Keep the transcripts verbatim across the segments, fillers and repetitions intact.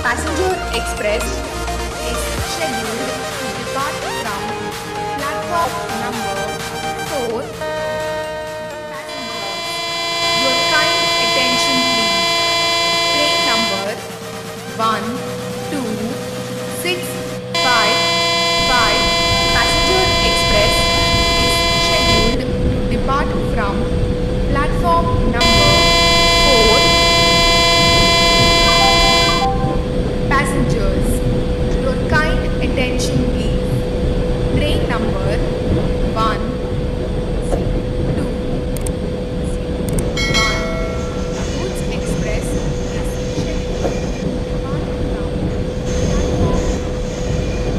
Passenger Express is scheduled to depart from platform number four. Passengers, your kind attention please. Train number one two six five five Passenger Express is scheduled to depart from platform number four. Passengers, your kind attention please. Train number one two one Goods Express is scheduled to depart from platform.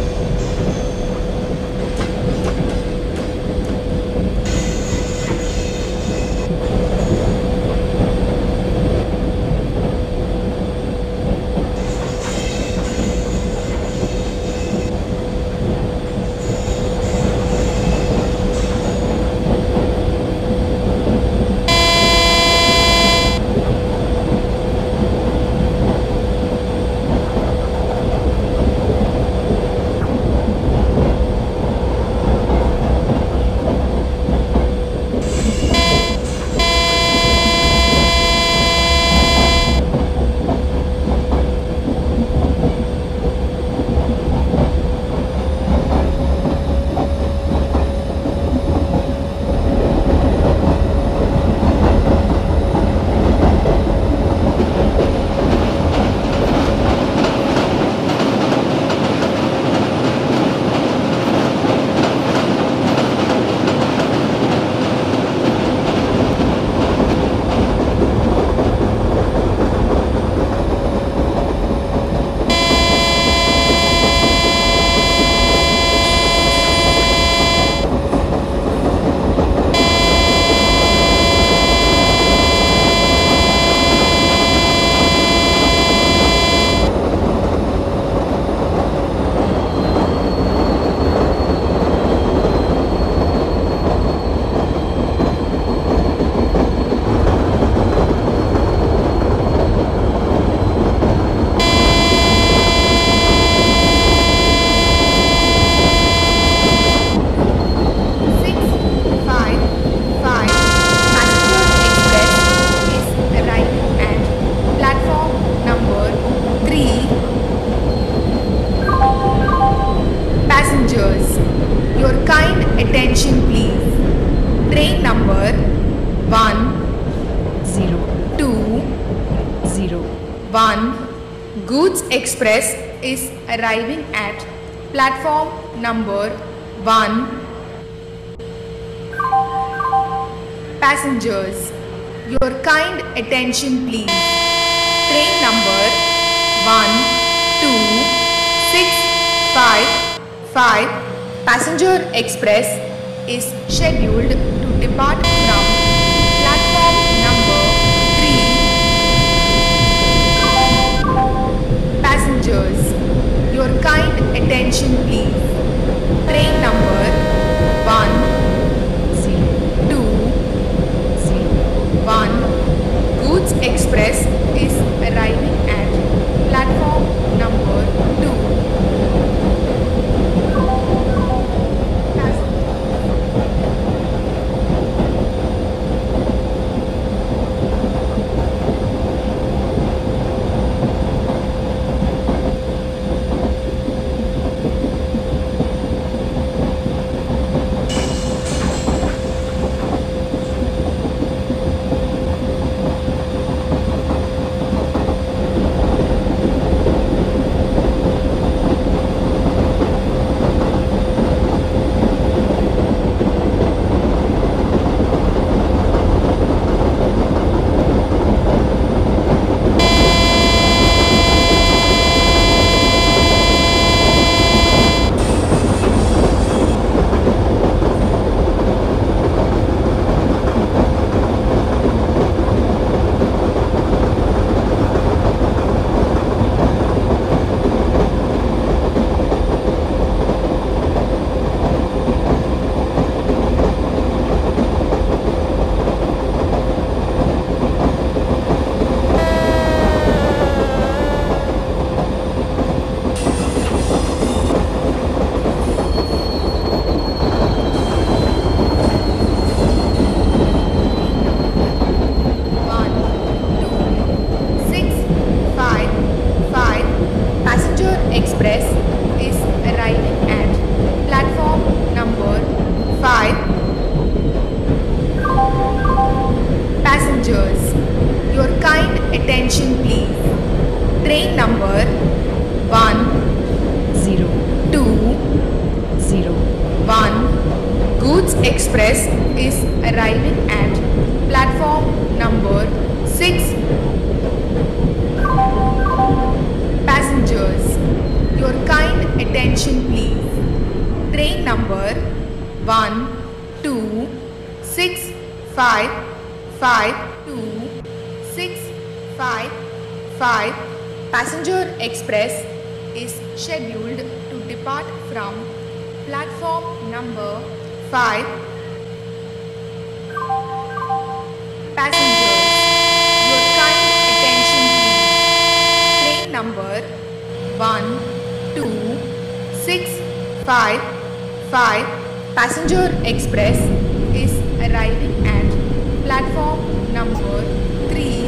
Passengers, your kind attention please. Train number one zero two zero one Goods Express is arriving at platform number one. Passengers, your kind attention please. Train number one two six five five Passenger Express is scheduled to depart from platform number three. Passengers, your kind attention please. Train number one zero two zero one Goods Express is arriving at platform number two. Express is arriving at platform number six. Passengers, your kind attention please. Train number one two six five five two six five five Passenger Express is scheduled to depart from platform number five. Passengers, your kind attention please. Train number one two six five five Passenger Express is arriving at platform number three.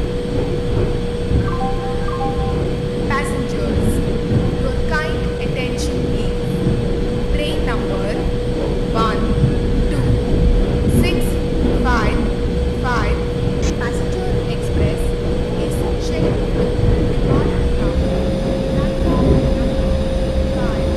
Passengers, your kind attention please. Train number one two six five five Passenger Express is scheduled to depart from platform number five.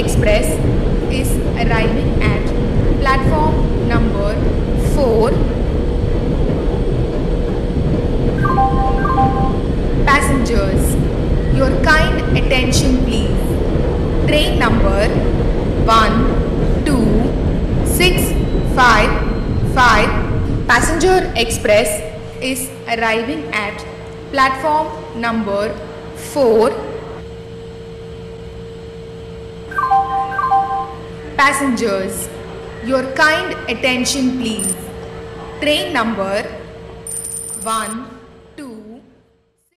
Express is arriving at platform number four. Passengers, your kind attention please. Train number one two six five five Passenger Express is arriving at platform number four. Passengers, your kind attention please. Train number one